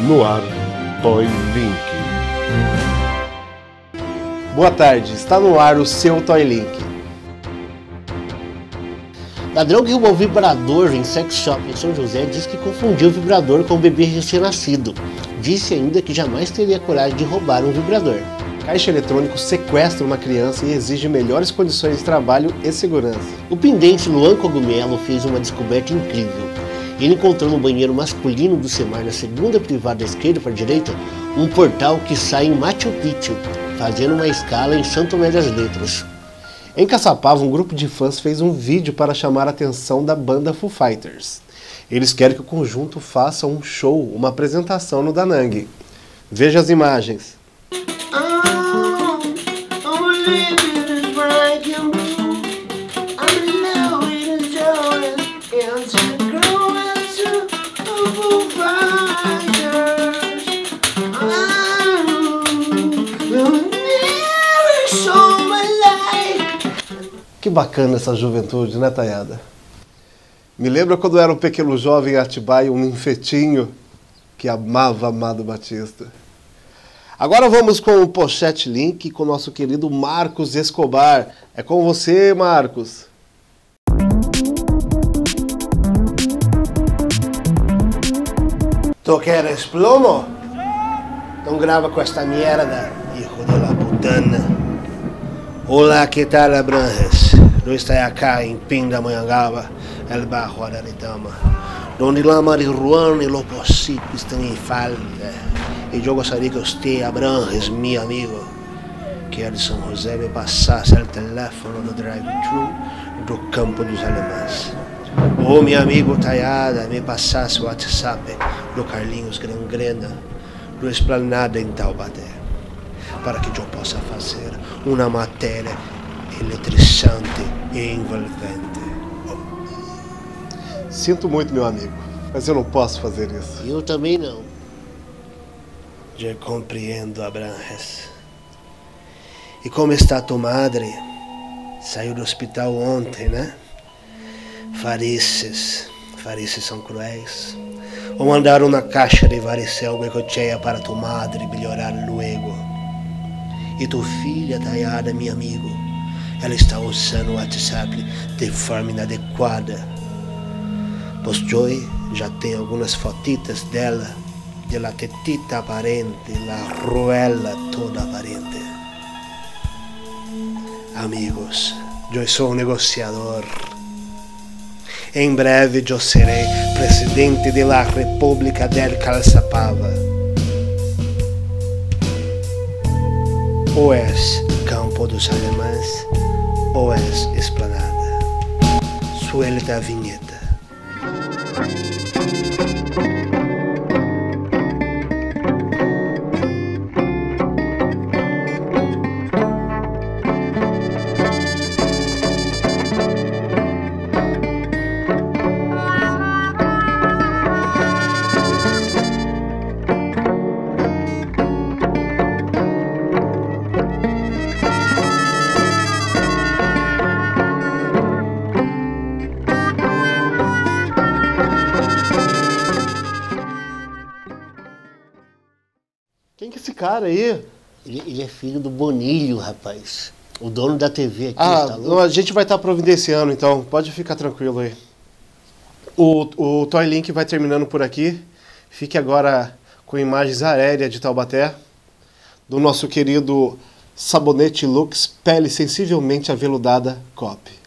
No ar, Toy Link. Boa tarde, está no ar o seu Toy Link. Ladrão que roubou vibrador em sex shop em São José diz que confundiu o vibrador com um bebê recém-nascido. Disse ainda que jamais teria coragem de roubar um vibrador. Caixa eletrônico sequestra uma criança e exige melhores condições de trabalho e segurança. O pendente Luan Cogumelo fez uma descoberta incrível. Ele encontrou no banheiro masculino do Semar, na segunda privada da esquerda para a direita, um portal que sai em Machu Picchu, fazendo uma escala em Santo Tomé das Letras. Em Caçapava, um grupo de fãs fez um vídeo para chamar a atenção da banda Foo Fighters. Eles querem que o conjunto faça um show, uma apresentação no Da Nang. Veja as imagens. Que bacana essa juventude, né, Tayada? Me lembra quando eu era um pequeno jovem em Atibaia, um ninfetinho que amava Amado Batista. Agora vamos com o Pochete Link com o nosso querido Marcos Escobar. É com você, Marcos. Tu queres plomo? Então grava com esta mierda, hijo de la putana. Olá, que tal, Abrantes? Eu estou aqui em Pindamonhangaba, el bajo Araritama, onde la marihuana e los posicos estão em falta. E eu gostaria que você, Abrantes, meu amigo, que é de São José, me passasse o telefone do drive-thru do Campo dos Alemães. Ou, meu amigo Tayada, me passasse o WhatsApp do Carlinhos Gangrena, do Esplanada em Taubaté, para que eu possa fazer uma matéria eletrizante e envolvente. Sinto muito, meu amigo, mas eu não posso fazer isso. Eu também não. Eu compreendo, Abrantes. E como está tua madre? Saiu do hospital ontem, né? Varices são cruéis. Ou mandaram uma caixa de varicel goicocheia para tua madre melhorar luego. E tua filha, Tayada, meu amigo, ela está usando o WhatsApp de forma inadequada. Pois Joy já tem algumas fotitas dela, de la tetita aparente, la ruela toda aparente. Amigos, eu sou um negociador. Em breve eu serei presidente da República del Calçapava. Ou és Campo dos Alemães, ou és Esplanada. Suelta a vinheta. Quem que é esse cara aí? Ele é filho do Bonilho, rapaz. O dono da TV aqui. Não, a gente vai estar providenciando, então. Pode ficar tranquilo aí. O Toy Link vai terminando por aqui. Fique agora com imagens aéreas de Taubaté, do nosso querido Sabonete Lux Pele Sensivelmente Aveludada Cop.